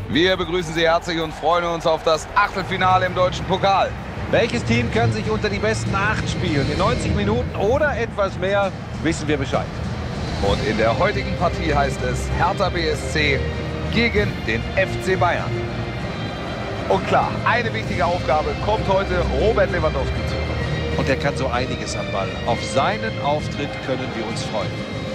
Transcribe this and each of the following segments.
Wir begrüßen Sie herzlich und freuen uns auf das Achtelfinale im deutschen Pokal. Welches Team kann sich unter die besten 8 spielen? In 90 Minuten oder etwas mehr wissen wir Bescheid. Und in der heutigen Partie heißt es Hertha BSC gegen den FC Bayern. Und klar, eine wichtige Aufgabe kommt heute Robert Lewandowski zu. Und er kann so einiges am Ball. Auf seinen Auftritt können wir uns freuen.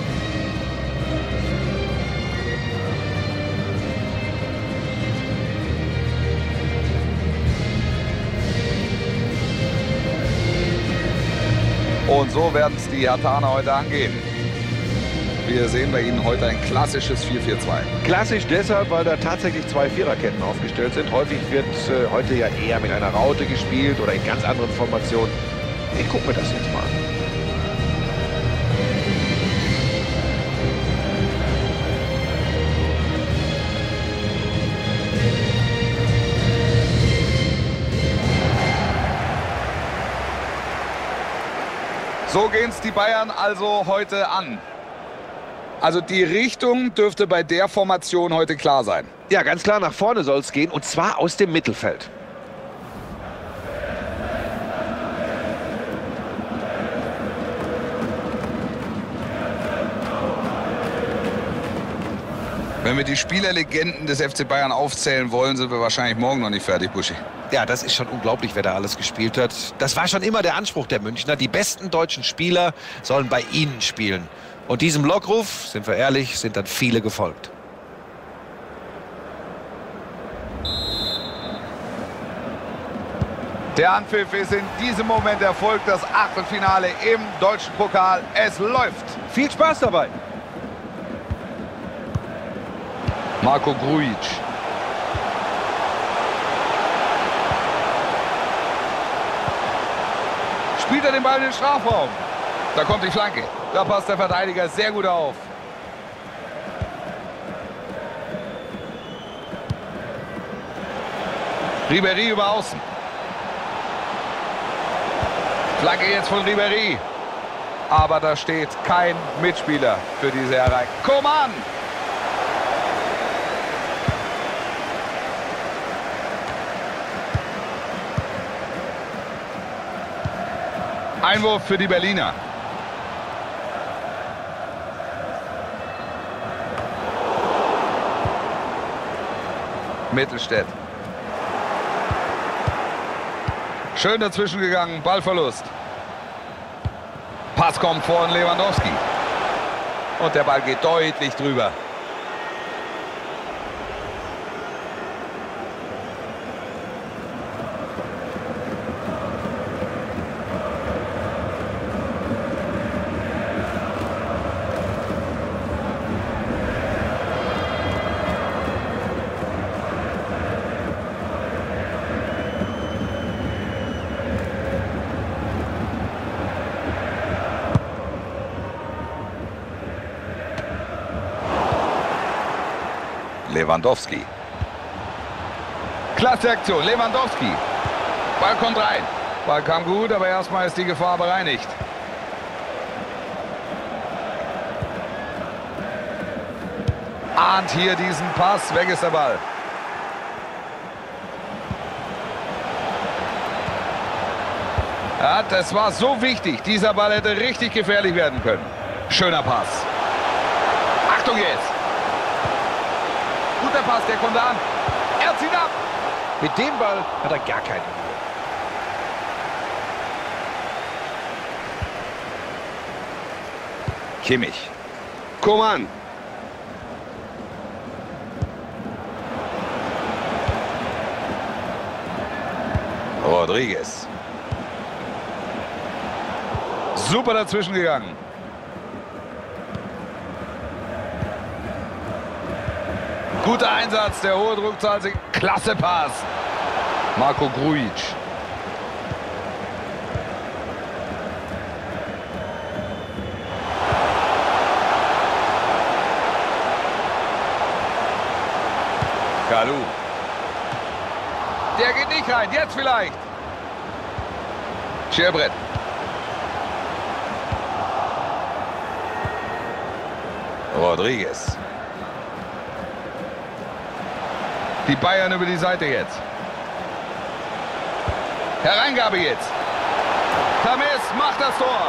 Und so werden es die Herthaner heute angehen. Wir sehen bei ihnen heute ein klassisches 4-4-2. Klassisch deshalb, weil da tatsächlich 2 Viererketten aufgestellt sind. Häufig wird heute ja eher mit einer Raute gespielt oder in ganz anderen Formationen. Ich gucke mir das jetzt mal an. So gehen es die Bayern also heute an. Also die Richtung dürfte bei der Formation heute klar sein. Ja, ganz klar, nach vorne soll es gehen und zwar aus dem Mittelfeld. Wenn wir die Spielerlegenden des FC Bayern aufzählen wollen, sind wir wahrscheinlich morgen noch nicht fertig, Buschi. Ja, das ist schon unglaublich, wer da alles gespielt hat. Das war schon immer der Anspruch der Münchner. Die besten deutschen Spieler sollen bei ihnen spielen. Und diesem Lockruf, sind wir ehrlich, sind dann viele gefolgt. Der Anpfiff ist in diesem Moment erfolgt. Das Achtelfinale im deutschen Pokal. Es läuft. Viel Spaß dabei. Marco Grujic. Spielt er den Ball in den Strafraum. Da kommt die Flanke. Da passt der Verteidiger sehr gut auf. Ribéry über außen. Flanke jetzt von Ribéry. Aber da steht kein Mitspieler für diese Erreichung. Coman! Einwurf für die Berliner. Mittelstädt. Schön dazwischen gegangen, Ballverlust. Pass kommt von Lewandowski. Und der Ball geht deutlich drüber. Lewandowski. Klasse Aktion, Lewandowski. Ball kommt rein. Ball kam gut, aber erstmal ist die Gefahr bereinigt. Ahnt hier diesen Pass, weg ist der Ball. Ja, das war so wichtig. Dieser Ball hätte richtig gefährlich werden können. Schöner Pass. Achtung jetzt. Guter Pass, der kommt an. Er zieht ab. Mit dem Ball hat er gar keine Mühe. Kimmich. Coman. Rodriguez. Super dazwischen gegangen. Guter Einsatz, der hohe Druckzahl. Klasse Pass. Marco Grujic. Kalu. Der geht nicht rein. Jetzt vielleicht. Scherbrett. Rodriguez. Die Bayern über die Seite jetzt. Hereingabe jetzt. James macht das Tor.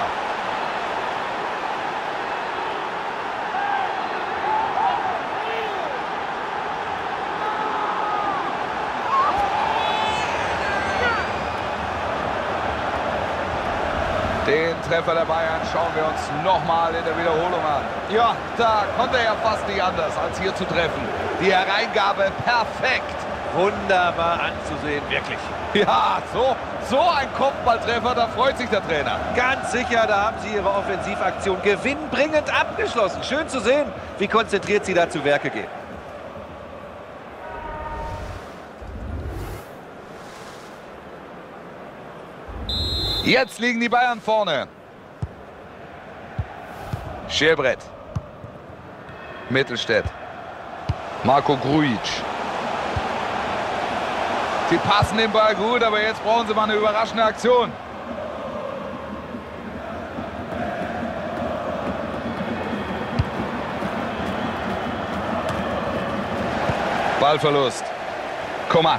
Den Treffer der Bayern schauen wir uns nochmal in der Wiederholung an. Ja, da konnte er ja fast nicht anders, als hier zu treffen. Die Hereingabe perfekt. Wunderbar anzusehen, wirklich. Ja, so ein Kopfballtreffer, da freut sich der Trainer. Ganz sicher, da haben sie ihre Offensivaktion gewinnbringend abgeschlossen. Schön zu sehen, wie konzentriert sie da zu Werke gehen. Jetzt liegen die Bayern vorne. Schälbrett. Mittelstädt. Marco Grujic. Sie passen den Ball gut, aber jetzt brauchen sie mal eine überraschende Aktion. Ballverlust. Coman.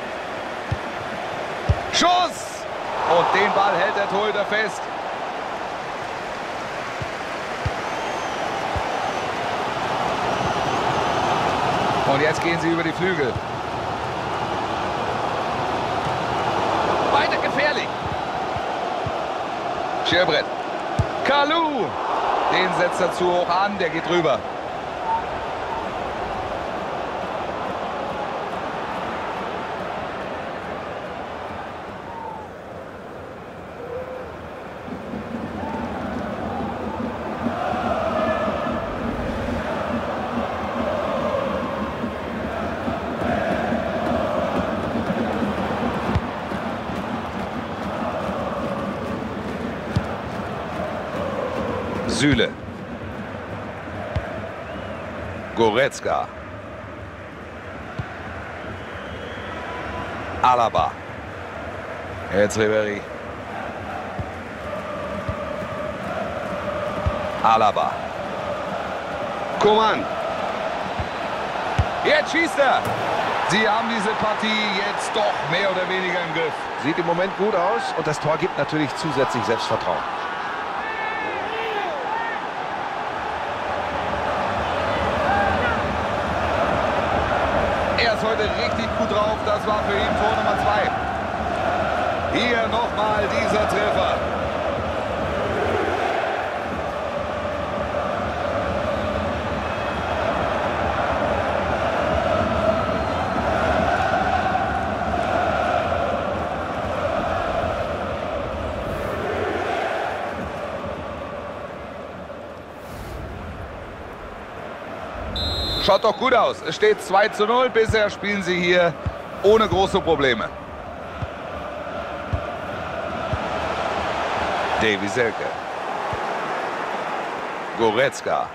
Schuss! Und den Ball hält der Torhüter fest. Und jetzt gehen sie über die Flügel. Weiter gefährlich. Schälbrett. Kalou. Den setzt er zu hoch an, der geht drüber. Süle. Goretzka. Alaba. Jetzt Ribéry. Alaba. Coman. Jetzt schießt er. Sie haben diese Partie jetzt doch mehr oder weniger im Griff. Sieht im Moment gut aus und das Tor gibt natürlich zusätzlich Selbstvertrauen. Er ist heute richtig gut drauf. Das war für ihn Tor Nummer 2. Hier nochmal dieser Treffer. Schaut doch gut aus. Es steht 2:0. Bisher spielen sie hier ohne große Probleme. Davy Selke. Goretzka.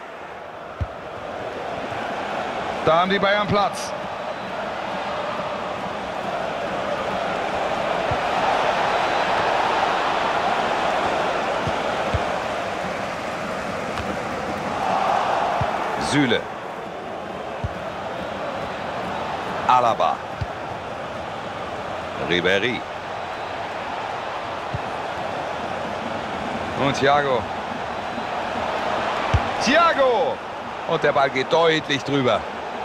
Da haben die Bayern Platz. Süle. Alaba. Ribéry. Und Thiago. Thiago! Und der Ball geht deutlich drüber.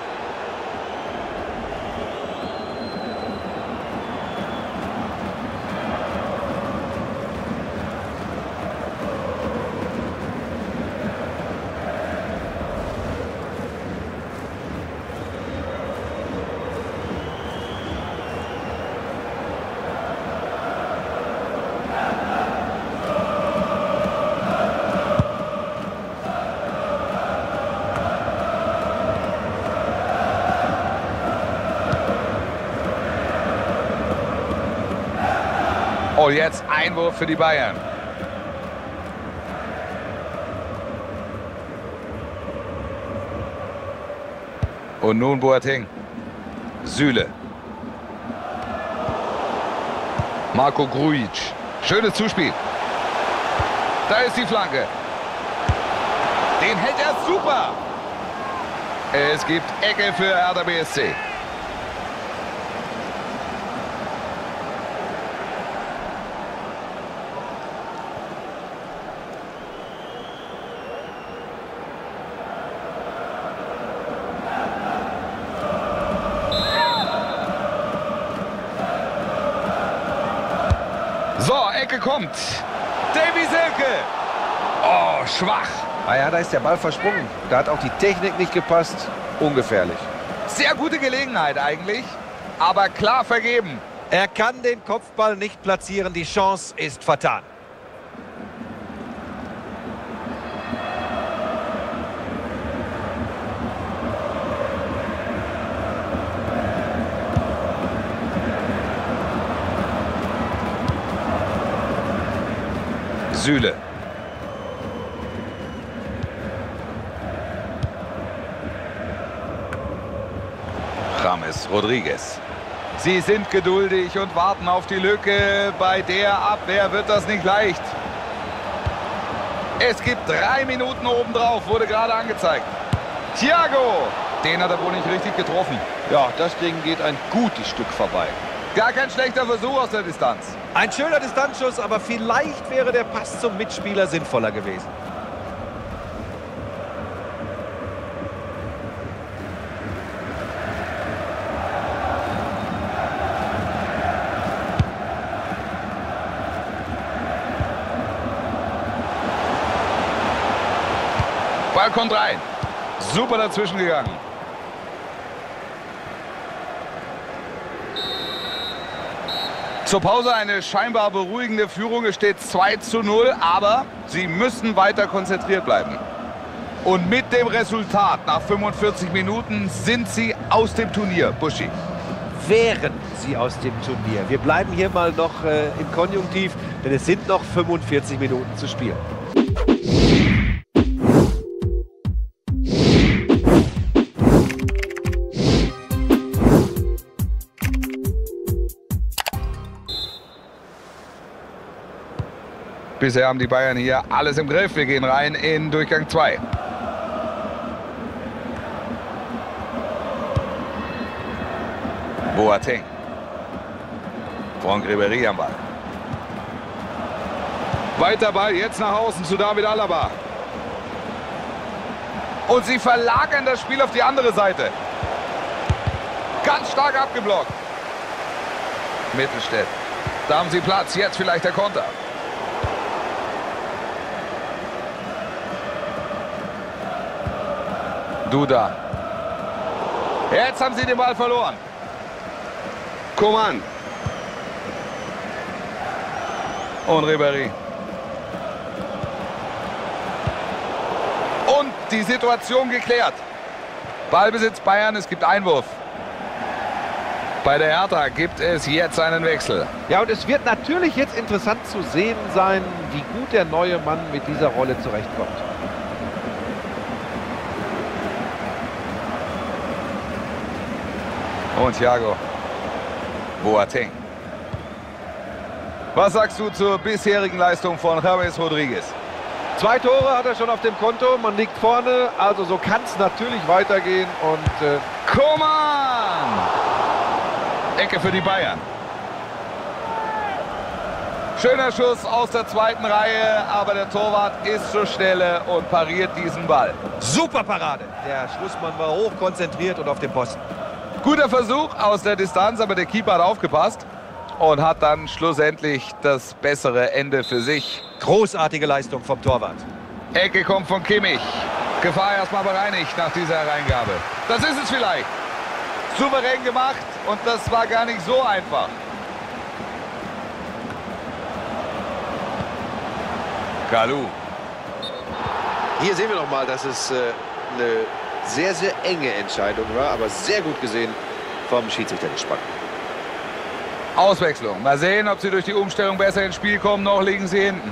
Oh, jetzt Einwurf für die Bayern. Und nun Boateng. Süle. Marco Grujic. Schönes Zuspiel. Da ist die Flanke. Den hält er super. Es gibt Ecke für Hertha BSC. Ecke kommt. Davy Selke. Oh, schwach. Ja, da ist der Ball versprungen. Da hat auch die Technik nicht gepasst. Ungefährlich. Sehr gute Gelegenheit eigentlich, aber klar vergeben. Er kann den Kopfball nicht platzieren. Die Chance ist vertan. Süle. James Rodriguez. Sie sind geduldig und warten auf die Lücke. Bei der Abwehr wird das nicht leicht. Es gibt 3 Minuten obendrauf, wurde gerade angezeigt. Thiago, den hat er wohl nicht richtig getroffen. Ja, das Ding geht ein gutes Stück vorbei. Gar kein schlechter Versuch aus der Distanz. Ein schöner Distanzschuss, aber vielleicht wäre der Pass zum Mitspieler sinnvoller gewesen. Ball kommt rein. Super dazwischen gegangen. Zur Pause eine scheinbar beruhigende Führung. Es steht 2:0, aber sie müssen weiter konzentriert bleiben. Und mit dem Resultat nach 45 Minuten sind sie aus dem Turnier, Buschi. Wären sie aus dem Turnier. Wir bleiben hier mal noch im Konjunktiv, denn es sind noch 45 Minuten zu spielen. Bisher haben die Bayern hier alles im Griff. Wir gehen rein in Durchgang 2. Boateng. Franck Ribéry am Ball. Weiter Ball, jetzt nach außen zu David Alaba. Und sie verlagern das Spiel auf die andere Seite. Ganz stark abgeblockt. Mittelstädt. Da haben sie Platz, jetzt vielleicht der Konter. Duda. Jetzt haben sie den Ball verloren. Coman. Und Ribéry. Und die Situation geklärt. Ballbesitz Bayern, es gibt Einwurf. Bei der Hertha gibt es jetzt einen Wechsel. Ja, und es wird natürlich jetzt interessant zu sehen sein, wie gut der neue Mann mit dieser Rolle zurechtkommt. Und Thiago. Boateng. Was sagst du zur bisherigen Leistung von James Rodriguez? 2 Tore hat er schon auf dem Konto, man liegt vorne, also so kann es natürlich weitergehen und... Coman! Ecke für die Bayern. Schöner Schuss aus der zweiten Reihe, aber der Torwart ist zur Stelle und pariert diesen Ball. Super Parade! Der Schlussmann war hochkonzentriert und auf dem Posten. Guter Versuch aus der Distanz, aber der Keeper hat aufgepasst und hat dann schlussendlich das bessere Ende für sich. Großartige Leistung vom Torwart. Ecke kommt von Kimmich. Gefahr erstmal bereinigt nach dieser Hereingabe. Das ist es vielleicht. Souverän gemacht und das war gar nicht so einfach. Kalou. Hier sehen wir noch mal, dass es eine sehr, sehr enge Entscheidung war, aber sehr gut gesehen vom Schiedsrichter gespannt. Auswechslung. Mal sehen, ob sie durch die Umstellung besser ins Spiel kommen. Noch liegen sie hinten.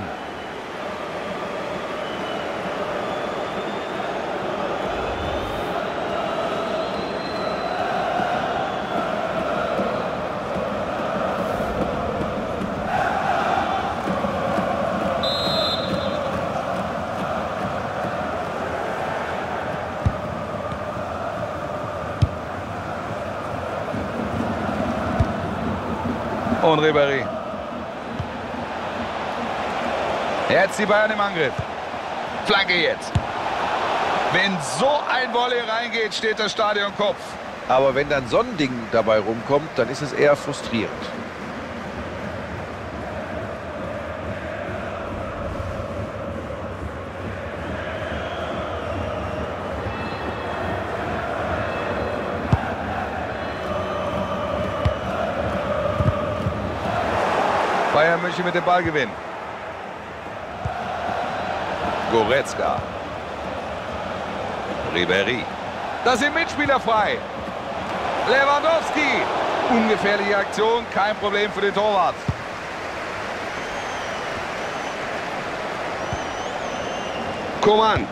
Und Ribéry. Jetzt die Bayern im Angriff. Flanke jetzt. Wenn so ein Volley reingeht, steht das Stadion Kopf. Aber wenn dann so ein Ding dabei rumkommt, dann ist es eher frustrierend. Bayern München mit dem Ballgewinn. Goretzka. Ribéry. Da sind Mitspieler frei. Lewandowski. Ungefährliche Aktion, kein Problem für den Torwart. Coman.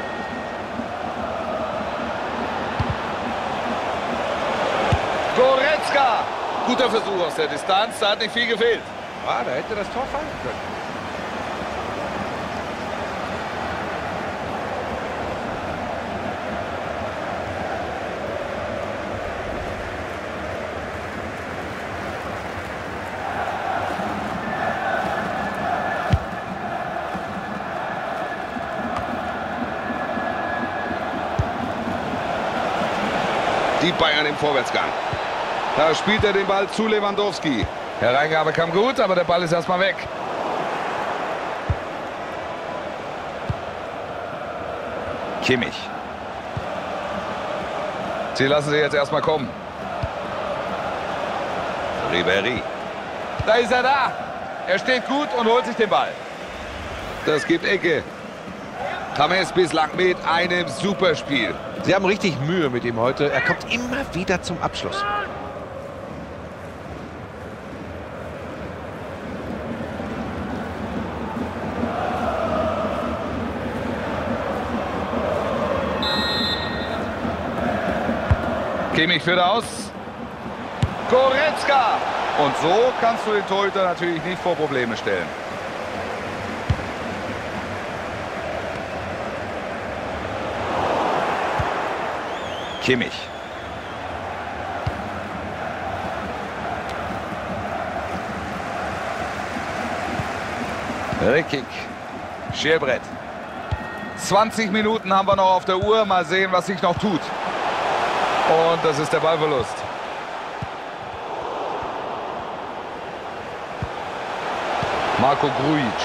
Goretzka. Guter Versuch aus der Distanz, da hat nicht viel gefehlt. Ah, da hätte das Tor fallen können. Die Bayern im Vorwärtsgang. Da spielt er den Ball zu Lewandowski. Hereingabe kam gut, aber der Ball ist erstmal weg. Kimmich. Sie lassen sich jetzt erstmal kommen. Ribéry. Da ist er da. Er steht gut und holt sich den Ball. Das gibt Ecke. James bislang mit einem Superspiel. Sie haben richtig Mühe mit ihm heute. Er kommt immer wieder zum Abschluss. Kimmich führt aus. Goretzka. Und so kannst du den Torhüter natürlich nicht vor Probleme stellen. Kimmich. Rekik. Scherbrett. 20 Minuten haben wir noch auf der Uhr. Mal sehen, was sich noch tut. Und das ist der Ballverlust. Marco Grujic.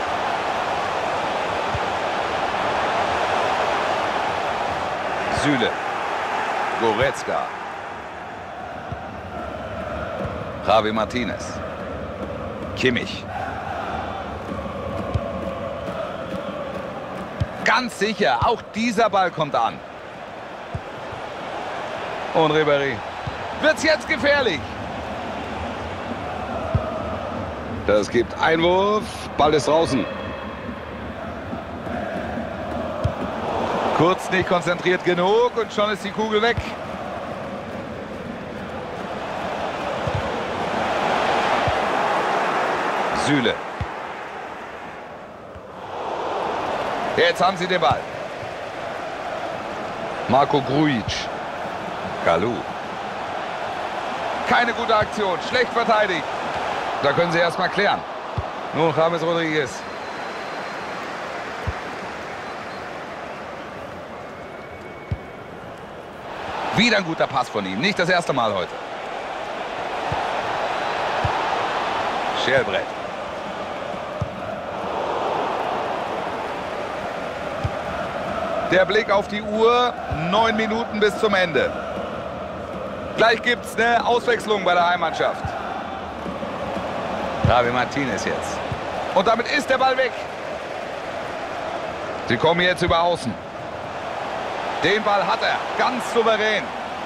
Süle. Goretzka. Javi Martinez. Kimmich. Ganz sicher, auch dieser Ball kommt an. Und Ribéry. Wird's jetzt gefährlich? Das gibt Einwurf. Ball ist draußen. Kurz nicht konzentriert genug und schon ist die Kugel weg. Süle. Jetzt haben sie den Ball. Marco Grujic. Kalou. Keine gute Aktion, schlecht verteidigt. Da können sie erstmal klären. Nun James Rodriguez. Wieder ein guter Pass von ihm, nicht das erste Mal heute. Scherbrett. Der Blick auf die Uhr, 9 Minuten bis zum Ende. Gleich gibt es eine Auswechslung bei der Heimmannschaft. Javi Martinez jetzt. Und damit ist der Ball weg. Sie kommen jetzt über Außen. Den Ball hat er, ganz souverän.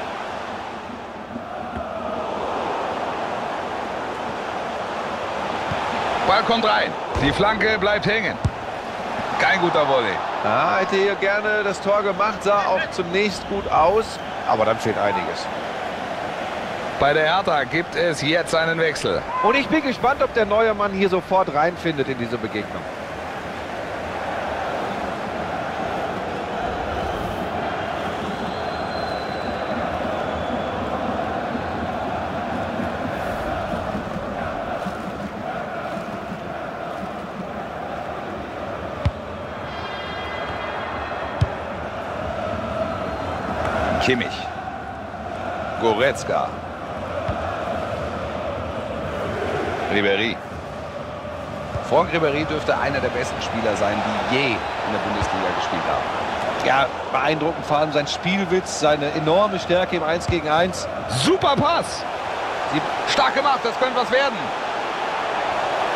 Ball kommt rein. Die Flanke bleibt hängen. Kein guter Volley. Ja, hätte hier gerne das Tor gemacht, sah auch zunächst gut aus, aber dann fehlt einiges. Bei der Hertha gibt es jetzt einen Wechsel. Und ich bin gespannt, ob der neue Mann hier sofort reinfindet in diese Begegnung. Kimmich. Goretzka. Ribéry. Franck Ribéry dürfte einer der besten Spieler sein, die je in der Bundesliga gespielt haben. Ja, beeindruckend vor allem sein Spielwitz, seine enorme Stärke im 1 gegen 1. Super Pass. Stark gemacht, das könnte was werden.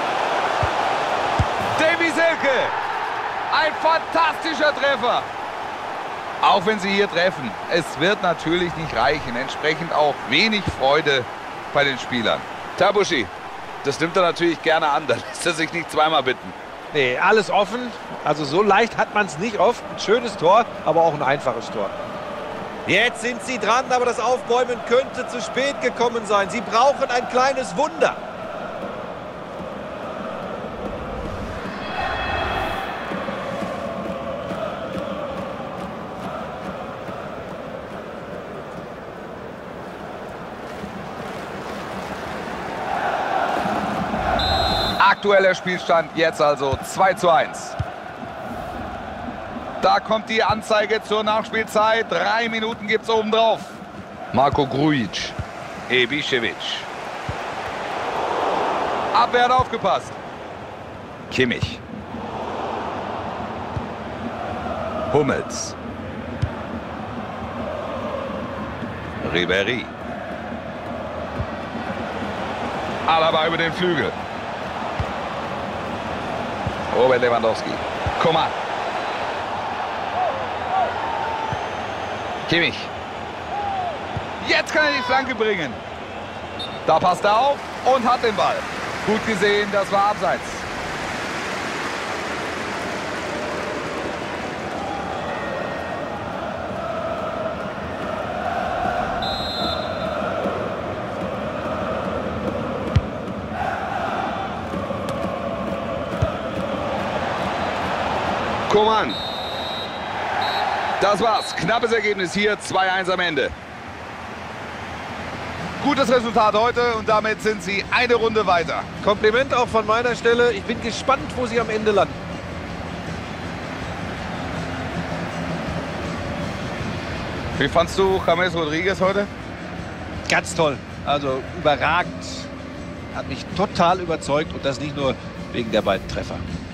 Gieselke! Ein fantastischer Treffer! Auch wenn sie hier treffen, es wird natürlich nicht reichen. Entsprechend auch wenig Freude bei den Spielern. Tabushi, das nimmt er natürlich gerne an. Da lässt er sich nicht zweimal bitten. Nee, alles offen. Also so leicht hat man es nicht oft. Ein schönes Tor, aber auch ein einfaches Tor. Jetzt sind sie dran, aber das Aufbäumen könnte zu spät gekommen sein. Sie brauchen ein kleines Wunder. Aktueller Spielstand jetzt also 2:1. Da kommt die Anzeige zur Nachspielzeit. 3 Minuten gibt es obendrauf. Marko Grujic. Ibišević. Abwehr hat aufgepasst. Kimmich. Hummels. Ribéry. Alaba über den Flügel. Robert Lewandowski. Coman. Kimmich. Jetzt kann er die Flanke bringen. Da passt er auf und hat den Ball. Gut gesehen, das war abseits. Coman. Das war's. Knappes Ergebnis hier. 2:1 am Ende. Gutes Resultat heute und damit sind sie eine Runde weiter. Kompliment auch von meiner Stelle. Ich bin gespannt, wo sie am Ende landen. Wie fandst du James Rodriguez heute? Ganz toll. Also überragend. Hat mich total überzeugt und das nicht nur wegen der beiden Treffer.